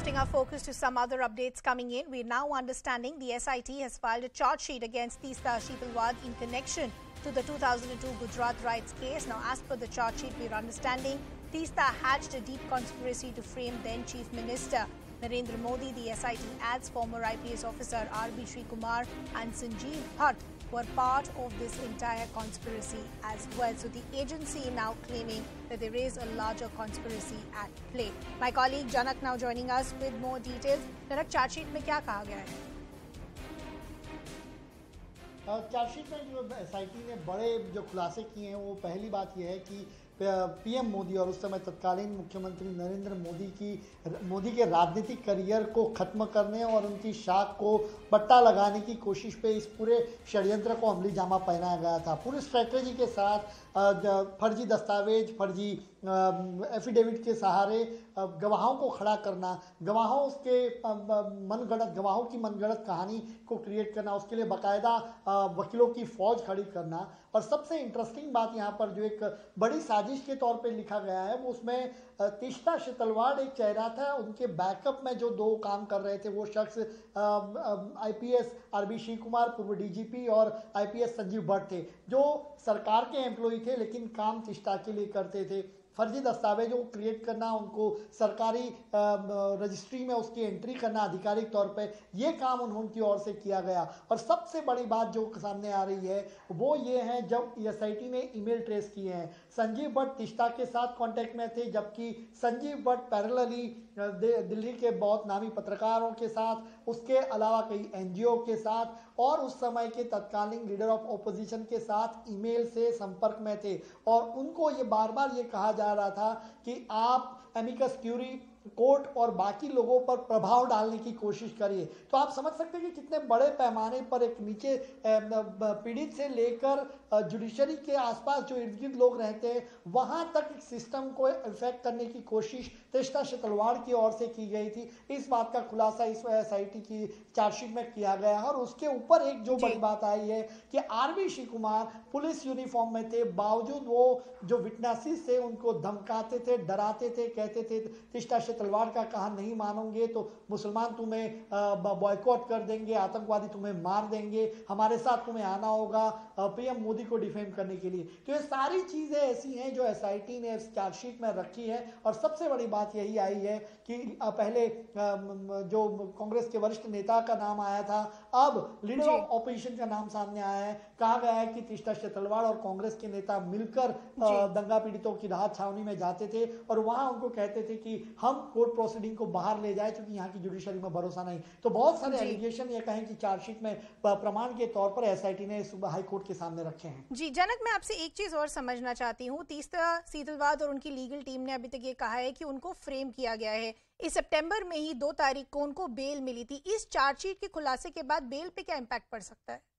Shifting our focus to some other updates coming in, we're now understanding the SIT has filed a charge sheet against Teesta Sheetalwad in connection to the 2002 Gujarat riots case. Now, as per the charge sheet, we're understanding Teesta hatched a deep conspiracy to frame then Chief Minister Narendra Modi. The SIT adds former IPS officer R.B. Srikumar and Sanjeev Bhatt were part of this entire conspiracy as well. So the agency now claiming that there is a larger conspiracy at play. My colleague Janak now joining us with more details. Janak, charge sheet में क्या कहा गया है? Chargesheet में जो SIT ने बड़े जो खुलासे किए हैं, वो पहली बात यह है कि पीएम मोदी और उस समय तत्कालीन मुख्यमंत्री नरेंद्र मोदी के राजनीतिक करियर को खत्म करने और उनकी शाख को पट्टा लगाने की कोशिश पे इस पूरे षड्यंत्र को अमली जामा पहनाया गया था। पूरी स्ट्रेटजी के साथ फर्जी दस्तावेज, फर्जी एफिडेविट के सहारे गवाहों को खड़ा करना, गवाहों की मनगढ़ंत कहानी को क्रिएट करना, उसके लिए बाकायदा वकीलों की फौज खड़ी करना। और सबसे इंटरेस्टिंग बात यहाँ पर जो एक बड़ी साजिश के तौर पे लिखा गया है, वो उसमें तीस्ता शेतलवाड़ एक चेहरा था। उनके बैकअप में जो दो काम कर रहे थे वो शख्स आईपीएस आरबी श्रीकुमार, पूर्व डीजीपी, और आईपीएस संजीव भट्ट थे, जो सरकार के एम्प्लॉय थे लेकिन काम तीस्ता के लिए करते थे। फर्जी दस्तावेजों को क्रिएट करना, उनको सरकारी रजिस्ट्री में उसकी एंट्री करना आधिकारिक तौर पे, ये काम उनकी ओर से किया गया। और सबसे बड़ी बात जो सामने आ रही है वो ये है, जब एसआईटी ने ईमेल ट्रेस किए हैं, संजीव भट्ट तीस्ता के साथ कांटेक्ट में थे, जबकि संजीव भट्ट पैरेलली दिल्ली के बहुत नामी पत्रकारों के साथ, उसके अलावा कई एनजीओ के साथ और उस समय के तत्कालीन लीडर ऑफ ओपोजिशन के साथ ईमेल से संपर्क में थे। और उनको ये बार बार ये कहा जा रहा था कि आप एमिकस क्यूरी, कोर्ट और बाकी लोगों पर प्रभाव डालने की कोशिश करिए। तो आप समझ सकते हैं कि कितने बड़े पैमाने पर एक नीचे पीड़ित से लेकर जुडिशरी के आसपास जो इर्द गिर्द लोग रहते हैं वहां तक सिस्टम को इफेक्ट करने की कोशिश तीस्ता शेतलवाड़ की ओर से की गई थी। इस बात का खुलासा इस एसआईटी की चार्जशीट में किया गया है। और उसके ऊपर एक जो बड़ी बात आई है कि आरबी श्रीकुमार पुलिस यूनिफॉर्म में थे, बावजूद वो जो विटनेसेस थे उनको धमकाते थे, डराते थे, कहते थे तीस्ता शेतलवाड़ का कहा नहीं मानोगे तो मुसलमान तुम्हें बॉयकॉट कर देंगे, आतंकवादी तुम्हें मार देंगे, हमारे साथ तुम्हें आना होगा पीएम मोदी को डिफेम करने के लिए। तो ये सारी चीजें ऐसी हैं जो एसआईटी ने इस चार्जशीट में रखी है। और सबसे बड़ी बात यही आई है कि पहले जो कांग्रेस के वरिष्ठ नेता का नाम आया था, अब लीडर ऑफ ऑपोजिशन का नाम सामने आया है। कहा गया है कि तीस्ता शेतलवाड़ और कांग्रेस के नेता मिलकर दंगा पीड़ितों की राहत छावनी में जाते थे और वहां उनको कहते थे कि हम कोर्ट प्रोसीडिंग को बाहर ले जाए क्योंकि यहाँ की जुडिशरी में भरोसा नहीं। तो बहुत सारे एलिगेशन ये कहें कि चार्जशीट में प्रमाण के तौर पर एसआईटी ने हाई कोर्ट के सामने रखे हैं। जी जनक, मैं आपसे एक चीज और समझना चाहती हूँ। तीस्ता शेतलवाड़ और उनकी लीगल टीम ने अभी तक ये कहा है कि उनको फ्रेम किया गया है। इस सितंबर में ही 2 तारीख को उनको बेल मिली थी। इस चार्जशीट के खुलासे के बाद बेल पे क्या इम्पैक्ट पड़ सकता है?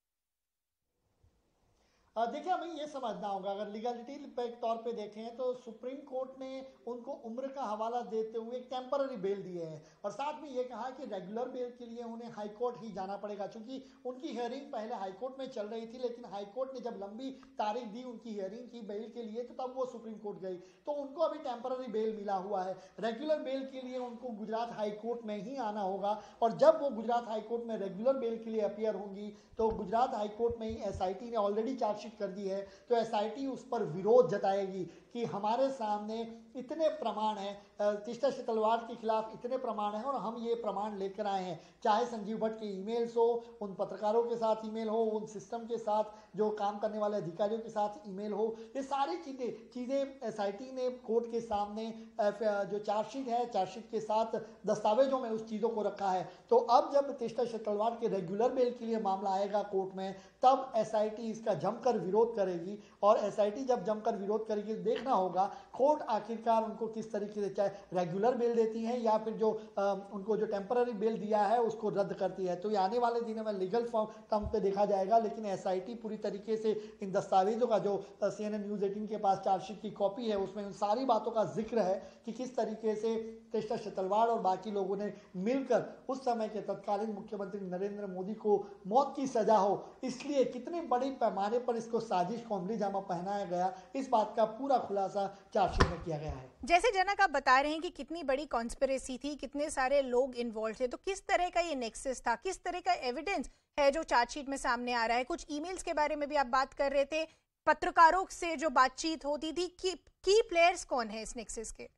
देखिए, हमें ये समझना होगा, अगर लीगलिटी पे तौर पे देखें तो सुप्रीम कोर्ट ने उनको उम्र का हवाला देते हुए एक टेम्पररी बेल दिए है और साथ में ये कहा कि रेगुलर बेल के लिए उन्हें हाई कोर्ट ही जाना पड़ेगा। चूंकि उनकी हियरिंग पहले हाई कोर्ट में चल रही थी, लेकिन हाई कोर्ट ने जब लंबी तारीख दी उनकी हियरिंग की बेल के लिए, तो तब वो सुप्रीम कोर्ट गई। तो उनको अभी टेम्पररी बेल मिला हुआ है। रेगुलर बेल के लिए उनको गुजरात हाई कोर्ट में ही आना होगा और जब वो गुजरात हाई कोर्ट में रेगुलर बेल के लिए अपीयर होंगी तो गुजरात हाई कोर्ट में ही एसआईटी ने ऑलरेडी चार्जशीट कर दी है। तो एसआईटी उस पर विरोध जताएगी कि हमारे सामने इतने प्रमाण हैं, तीस्ता शेतलवाड़ के खिलाफ इतने प्रमाण हैं और हम ये प्रमाण लेकर आए हैं, चाहे संजीव भट्ट के ईमेल्स हो, उन पत्रकारों के साथ ईमेल हो, उन सिस्टम के साथ जो काम करने वाले अधिकारियों के साथ ईमेल हो, ये सारी चीज़ें एसआईटी ने कोर्ट के सामने जो चार्जशीट है, चार्जशीट के साथ दस्तावेजों में उस चीज़ों को रखा है। तो अब जब तीस्ता शेतलवाड़ के रेगुलर बेल के लिए मामला आएगा कोर्ट में, तब एसआईटी इसका जमकर विरोध करेगी और एसआईटी जब जमकर विरोध करेगी देखना होगा कोर्ट आखिरकार उनको किस तरीके से, चाहे रेगुलर बेल देती है या फिर जो उनको जो टेम्पररी बेल दिया है उसको रद्द करती है। तो ये आने वाले दिनों में लीगल टर्म पे देखा जाएगा। लेकिन एसआईटी पूरी तरीके से इन दस्तावेजों का, जो CNN न्यूज़ 18 के पास चार्जशीट की कॉपी है, उसमें उन सारी बातों का जिक्र है कि किस तरीके से तीस्ता शेतलवाड़ और बाकी लोगों ने मिलकर उस समय के तत्कालीन मुख्यमंत्री नरेंद्र मोदी को मौत की सजा हो, इसलिए कितने बड़े पैमाने पर इसको साजिश को अमली जामा पहनाया गया, इस बात का पूरा खुलासा चार्जशीट में किया गया है। जैसे जनक आप बता रहे हैं कि कितनी बड़ी कॉन्स्पिरेसी थी, कितने सारे लोग इन्वॉल्व थे, तो किस तरह का ये नेक्सस था, किस तरह का एविडेंस है जो चार्जशीट में सामने आ रहा है? कुछ ईमेल्स के बारे में भी आप बात कर रहे थे, पत्रकारों से जो बातचीत होती थी, की प्लेयर्स कौन है इस नेक्सस के?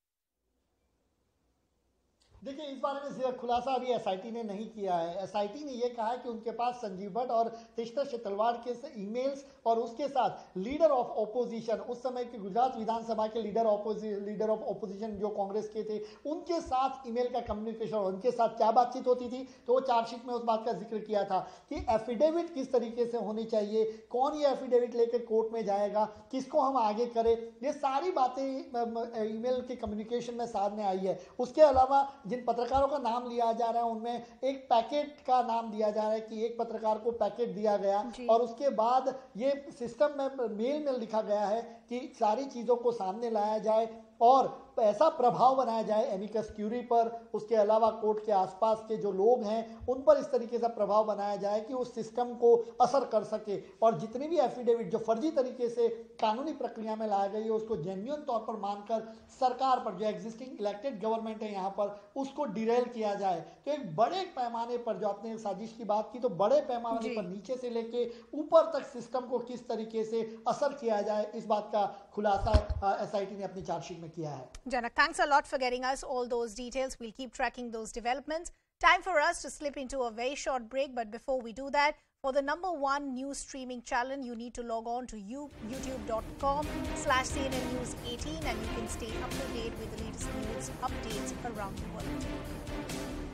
देखिए, इस बारे में खुलासा अभी एसआईटी ने नहीं किया है। एसआईटी ने यह कहा है कि उनके पास संजीव भट्ट और तिश्तर शेतलवाड़ के ईमेल्स और उसके साथ लीडर ऑफ ऑपोजिशन, उस समय के गुजरात विधानसभा के लीडर ऑफ ऑपोजिशन जो कांग्रेस के थे, उनके साथ ईमेल का कम्युनिकेशन और उनके साथ क्या बातचीत होती थी, तो वो चार्जशीट में उस बात का जिक्र किया था कि एफिडेविट किस तरीके से होनी चाहिए, कौन ये एफिडेविट लेकर कोर्ट में जाएगा, किसको हम आगे करें, ये सारी बातें ईमेल के कम्युनिकेशन में सामने आई है। उसके अलावा जिन पत्रकारों का नाम लिया जा रहा है उनमें एक पैकेट का नाम दिया जा रहा है कि एक पत्रकार को पैकेट दिया गया और उसके बाद ये सिस्टम में मेल में लिखा गया है कि सारी चीज़ों को सामने लाया जाए और ऐसा प्रभाव बनाया जाए एमिकस क्यूरी पर, उसके अलावा कोर्ट के आसपास के जो लोग हैं उन पर इस तरीके से प्रभाव बनाया जाए कि उस सिस्टम को असर कर सके और जितनी भी एफिडेविट जो फर्जी तरीके से कानूनी प्रक्रिया में लाया गई है उसको जेन्युइन तौर पर मानकर सरकार पर, जो एग्जिस्टिंग इलेक्टेड गवर्नमेंट है यहाँ पर, उसको डिरेल किया जाए। तो एक बड़े पैमाने पर, जो आपने साजिश की बात की, तो बड़े पैमाने पर नीचे से लेके ऊपर तक सिस्टम को किस तरीके से असर किया जाए, इस बात का खुलासा एसआईटी ने अपनी चार्जशीट में किया है। Janak, thanks a lot for getting us all those details. We'll keep tracking those developments. Time for us to slip into a very short break. But before we do that, for the #1 news streaming channel, you need to log on to youtube.com/CNN News 18 and you can stay up to date with the latest news updates around the world.